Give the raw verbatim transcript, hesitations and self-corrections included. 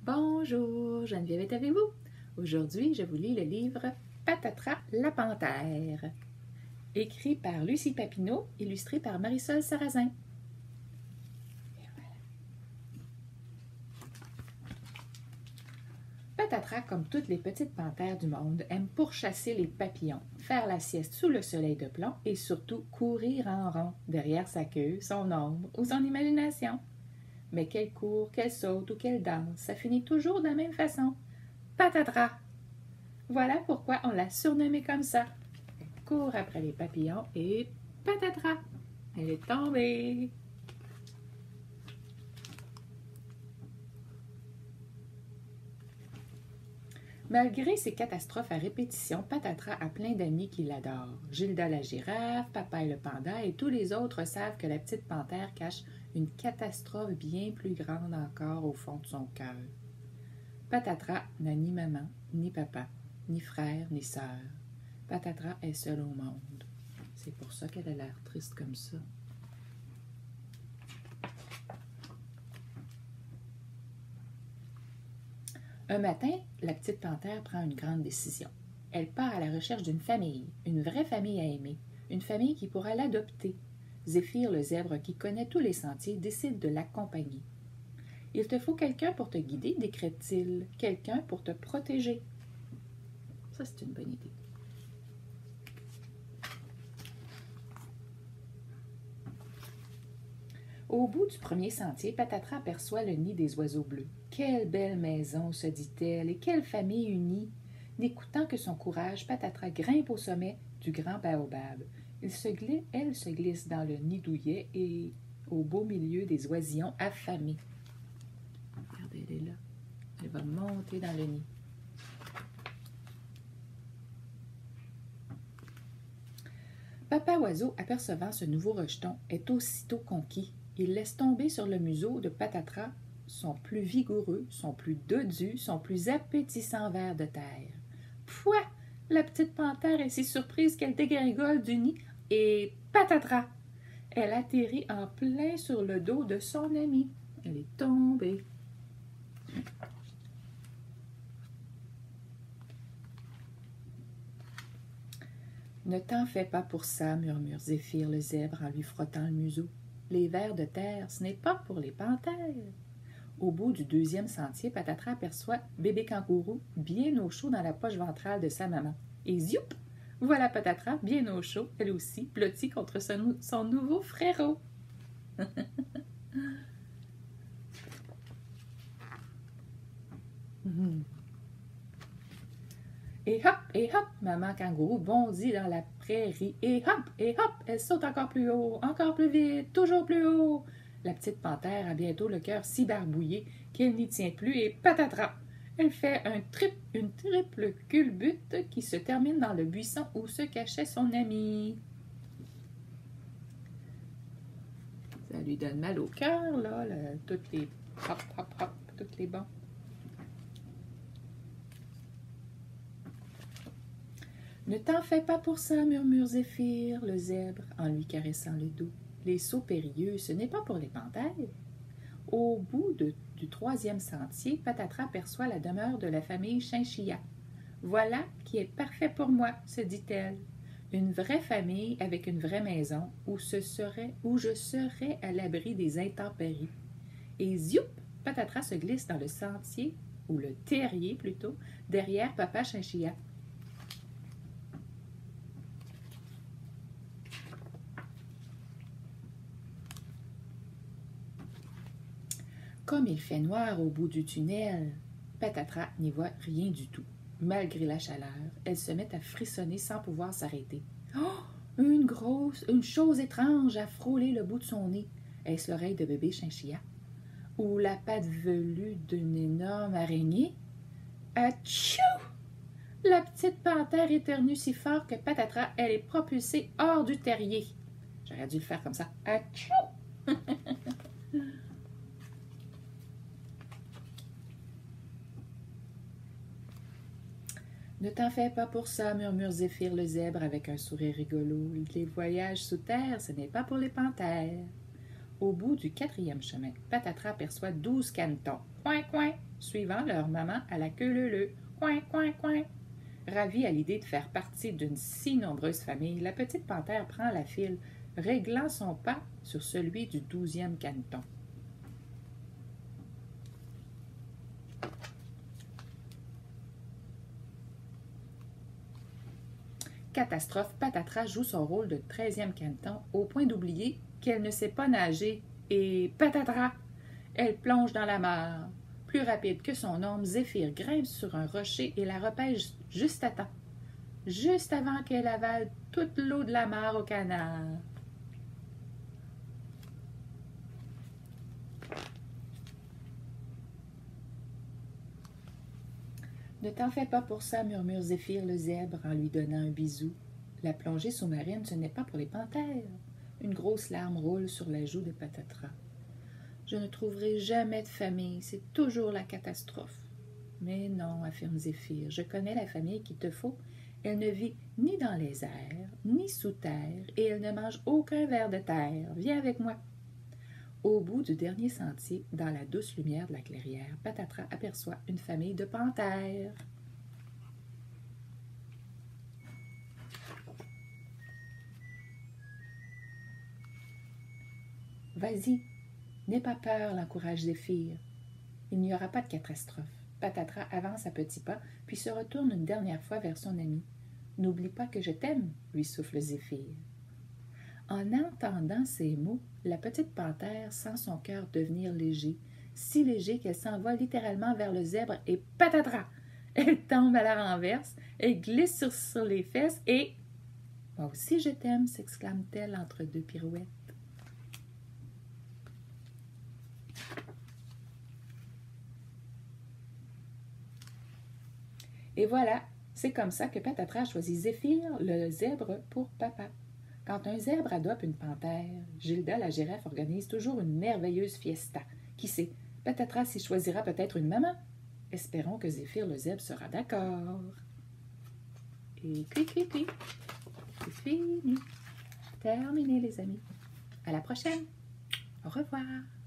Bonjour, Geneviève est avec vous. Aujourd'hui, je vous lis le livre Patatras la panthère, écrit par Lucie Papineau, illustré par Marisol Sarrazin. Et voilà. Patatras, comme toutes les petites panthères du monde, aime pourchasser les papillons, faire la sieste sous le soleil de plomb et surtout courir en rond derrière sa queue, son ombre ou son imagination. Mais qu'elle court, qu'elle saute ou qu'elle danse, ça finit toujours de la même façon. Patatras! Voilà pourquoi on l'a surnommée comme ça. Elle court après les papillons et patatras! Elle est tombée! Malgré ces catastrophes à répétition, Patatras a plein d'amis qui l'adorent. Gilda la girafe, Papaye le panda et tous les autres savent que la petite panthère cache une catastrophe bien plus grande encore au fond de son cœur. Patatras n'a ni maman, ni papa, ni frère, ni sœur. Patatras est seule au monde. C'est pour ça qu'elle a l'air triste comme ça. Un matin, la petite panthère prend une grande décision. Elle part à la recherche d'une famille, une vraie famille à aimer, une famille qui pourra l'adopter. Zéphyr, le zèbre qui connaît tous les sentiers, décide de l'accompagner. « Il te faut quelqu'un pour te guider, décrète-t-il, quelqu'un pour te protéger. » Ça, c'est une bonne idée. Au bout du premier sentier, Patatras aperçoit le nid des oiseaux bleus. Quelle belle maison, se dit-elle, et quelle famille unie! N'écoutant que son courage, Patatras grimpe au sommet du grand baobab. Il se glisse, elle se glisse dans le nid douillet et au beau milieu des oisillons affamés. Regardez, elle est là. Elle va monter dans le nid. Papa Oiseau, apercevant ce nouveau rejeton, est aussitôt conquis. Il laisse tomber sur le museau de Patatras son plus vigoureux, son plus dodu, son plus appétissant ver de terre. Pouah! La petite panthère est si surprise qu'elle dégringole du nid et patatras! Elle atterrit en plein sur le dos de son ami. Elle est tombée. Ne t'en fais pas pour ça, murmure Zéphyr le zèbre en lui frottant le museau. Les vers de terre, ce n'est pas pour les panthères. Au bout du deuxième sentier, Patatras aperçoit bébé kangourou bien au chaud dans la poche ventrale de sa maman. Et zioup! Voilà Patatras bien au chaud, elle aussi, blottie contre son, son nouveau frérot. Et hop, et hop, maman kangourou bondit dans la prairie. Et hop, et hop, elle saute encore plus haut, encore plus vite, toujours plus haut. La petite panthère a bientôt le cœur si barbouillé qu'elle n'y tient plus et patatras! Elle fait un trip, une triple culbute qui se termine dans le buisson où se cachait son ami. Ça lui donne mal au cœur, là, là, toutes les hop, hop, hop, toutes les bons. Ne t'en fais pas pour ça, murmure Zéphyr, le zèbre, en lui caressant le dos. Les sauts périlleux, ce n'est pas pour les panthères. Au bout de, du troisième sentier, Patatras aperçoit la demeure de la famille Chinchilla. Voilà qui est parfait pour moi, se dit-elle. Une vraie famille avec une vraie maison où, ce serait, où je serais à l'abri des intempéries. Et zioup, Patatras se glisse dans le sentier, ou le terrier plutôt, derrière Papa Chinchilla. Comme il fait noir au bout du tunnel, Patatras n'y voit rien du tout. Malgré la chaleur, elle se met à frissonner sans pouvoir s'arrêter. Oh! Une grosse, une chose étrange a frôlé le bout de son nez. Est-ce l'oreille de bébé Chinchilla? Ou la patte velue d'une énorme araignée? Atchou! La petite panthère éternue si fort que Patatras, elle est propulsée hors du terrier. J'aurais dû le faire comme ça. Atchou! Ne t'en fais pas pour ça, murmure Zéphyr le zèbre avec un sourire rigolo. Les voyages sous terre, ce n'est pas pour les panthères. Au bout du quatrième chemin, Patatras aperçoit douze canetons. Coin, coin, suivant leur maman à la queue leu-leu. Coin, coin, coin. Ravie à l'idée de faire partie d'une si nombreuse famille, la petite panthère prend la file, réglant son pas sur celui du douzième caneton. Catastrophe, Patatras joue son rôle de treizième caneton au point d'oublier qu'elle ne sait pas nager et patatras, elle plonge dans la mare. Plus rapide que son ombre, Zéphyr grimpe sur un rocher et la repêche juste à temps, juste avant qu'elle avale toute l'eau de la mare au canal. Ne t'en fais pas pour ça, murmure Zéphyr le zèbre en lui donnant un bisou. La plongée sous-marine, ce n'est pas pour les panthères. Une grosse larme roule sur la joue de Patatras. Je ne trouverai jamais de famille, c'est toujours la catastrophe. Mais non, affirme Zéphyr, je connais la famille qu'il te faut. Elle ne vit ni dans les airs, ni sous terre, et elle ne mange aucun ver de terre. Viens avec moi. Au bout du dernier sentier, dans la douce lumière de la clairière, Patatras aperçoit une famille de panthères. Vas-y, n'aie pas peur, l'encourage Zéphyr. Il n'y aura pas de catastrophe. Patatras avance à petits pas, puis se retourne une dernière fois vers son ami. N'oublie pas que je t'aime, lui souffle Zéphyr. En entendant ces mots, la petite panthère sent son cœur devenir léger, si léger qu'elle s'envole littéralement vers le zèbre et patatras! Elle tombe à la renverse, elle glisse sur, sur les fesses et « Moi aussi je t'aime » s'exclame-t-elle entre deux pirouettes. Et voilà, c'est comme ça que Patatras choisit Zéphyr, le zèbre, pour papa. Quand un zèbre adopte une panthère, Gilda la girafe organise toujours une merveilleuse fiesta. Qui sait, Patatras y choisira peut-être une maman. Espérons que Zéphyr le zèbre sera d'accord. Et cui, cui, cui. C'est fini. Terminé, les amis. À la prochaine. Au revoir.